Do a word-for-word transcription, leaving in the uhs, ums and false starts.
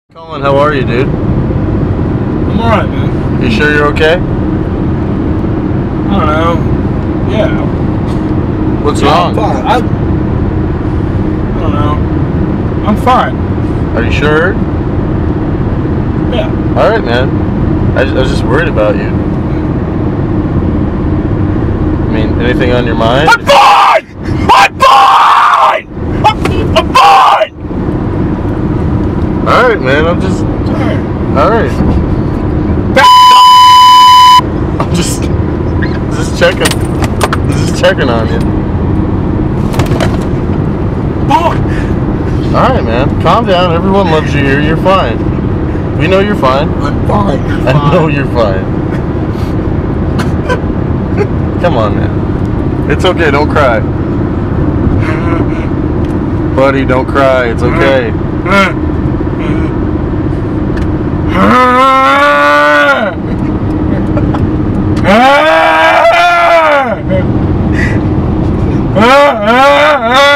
Colin, how are you, dude? I'm alright, man. You sure you're okay? I don't know. Yeah. What's yeah, wrong? I'm fine. I, I don't know. I'm fine. Are you sure? Yeah. Alright, man. I, I was just worried about you. I mean, anything on your mind? I'm fine! I'm fine! I'm, I'm fine! Alright, man. I'm just... Alright. Alright. I'm just... Just checking. Just checking on you. Alright, man. Calm down. Everyone loves you here. You're fine. We know you're fine. I'm fine. You're fine. I know you're fine. Come on, man. It's okay. Don't cry. Buddy, don't cry. It's okay. Ah!